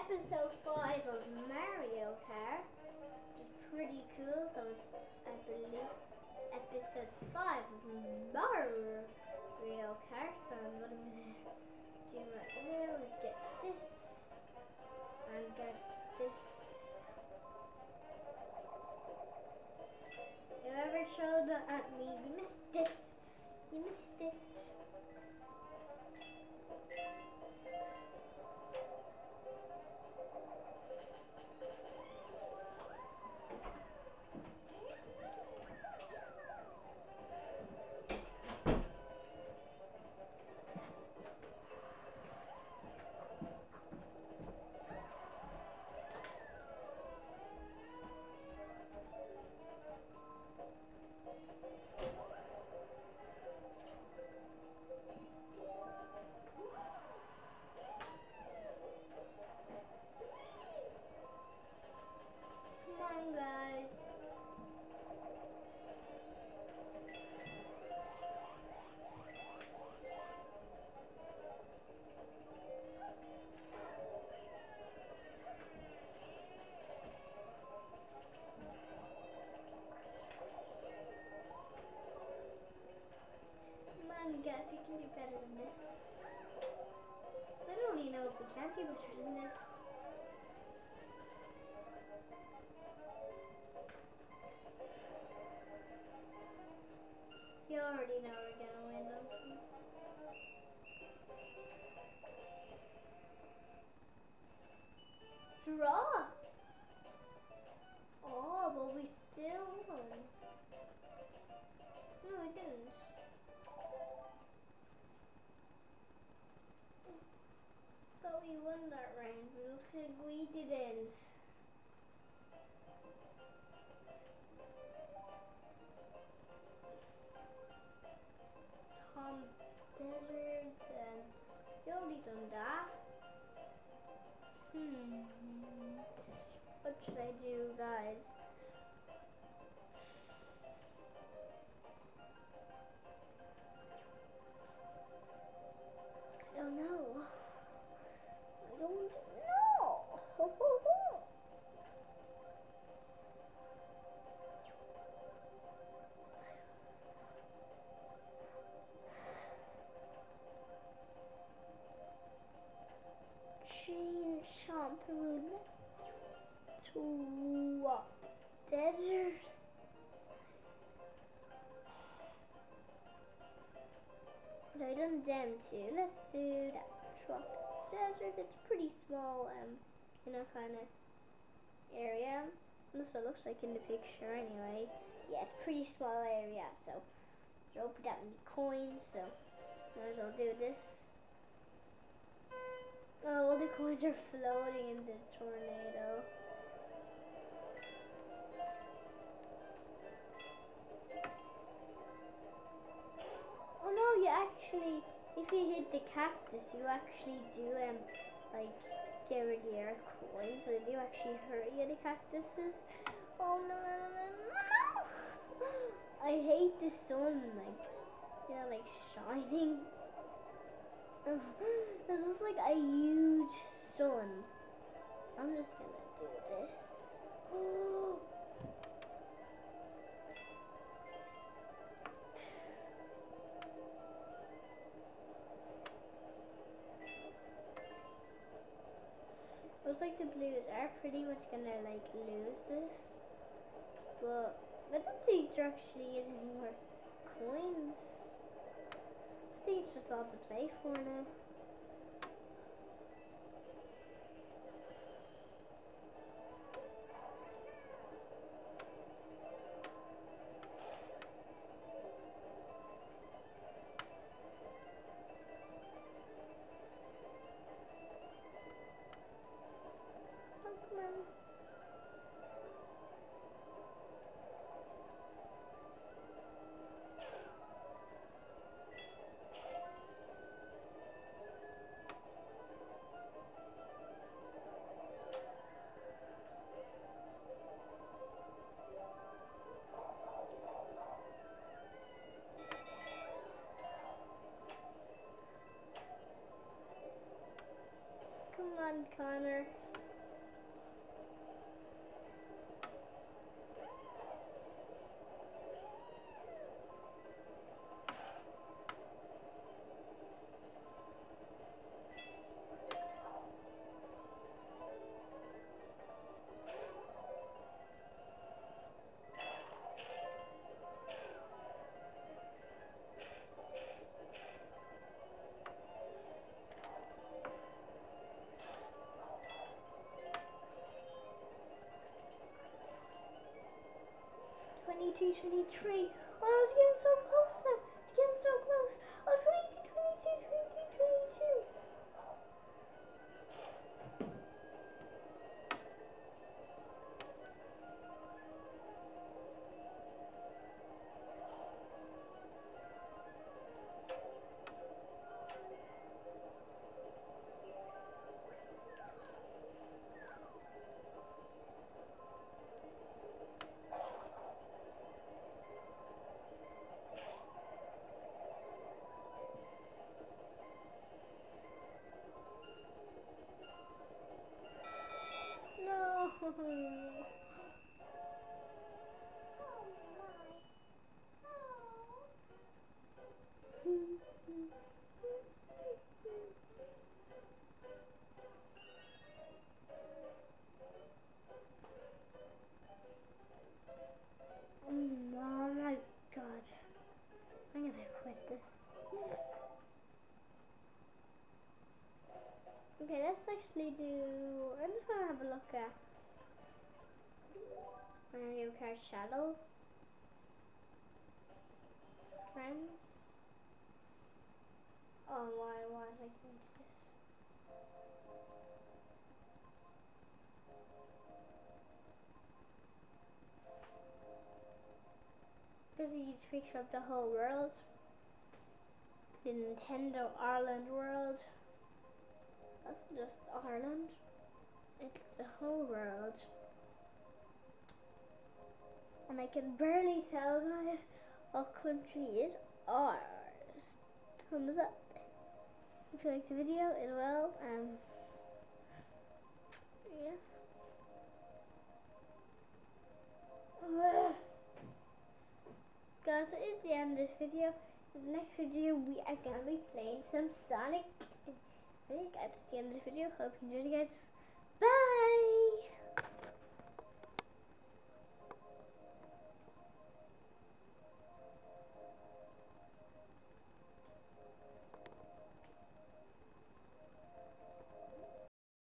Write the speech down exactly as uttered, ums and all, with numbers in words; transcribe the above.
episode five of Mario Kart. It's pretty cool, so it's, I believe, episode five of Mario Kart. So I'm gonna do right now is get this and get this. Whoever showed that at me, you missed it. You missed it. Come on, guys. Come on, guys. You can do better than this. I don't even know if we can do better than this. You already know we're gonna win, don't you? Draw! Oh, but we still won. No, we didn't. But we won that round, but it looks like we didn't. Tom Desert, and you already done that. Hmm. What should I do, guys? I don't know. I don't know. Change shampoo to uh, desert. But I done them too. Let's do that. Tropic desert. It's pretty small, um, you know, kind of area. That's what it looks like in the picture, anyway. Yeah, it's a pretty small area. So don't put that many coins. So might as well do this. Oh, all the coins are floating in the tornado. Oh no, you actually, if you hit the cactus, you actually do um like get rid of your coins. So they do actually hurt you, the cactuses. Oh no, no, no, no, no. I hate the sun, like, you know, like shining. This is like a huge sun. I'm just gonna do this. Oh. Looks like the Blues are pretty much gonna like lose this, but I don't think there actually is any more coins. I think it's just all to play for now. Oh, come on. on, Connor. twenty-two, twenty-three. Oh, it's getting so close now. It's getting so close. Oh, twenty-two, twenty-two, twenty-two, twenty-two. No. Oh my god. I'm gonna quit this. Okay, let's actually do. I just want to have a look at Mario Kart Shadow. Friends. Oh, why was I going to this? There's a huge picture of the whole world. The Nintendo Ireland world. That's just Ireland. It's the whole world. And I can barely tell, guys, what country is ours. Thumbs up if you like the video as well. Um, yeah. Guys, that is the end of this video. In the next video, we are going to be playing some Sonic. I think that's the end of the video. Hope you enjoyed, guys. Bye!